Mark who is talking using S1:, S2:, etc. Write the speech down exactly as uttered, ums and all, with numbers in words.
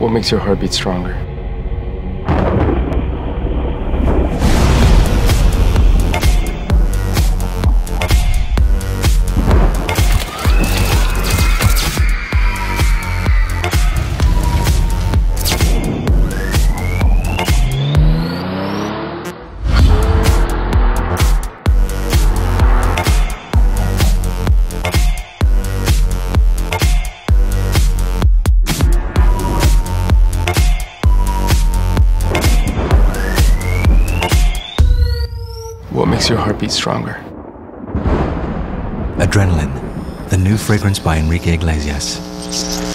S1: What makes your heart beat stronger? What makes your heart beat stronger?
S2: Adrenaline, the new fragrance by Enrique Iglesias.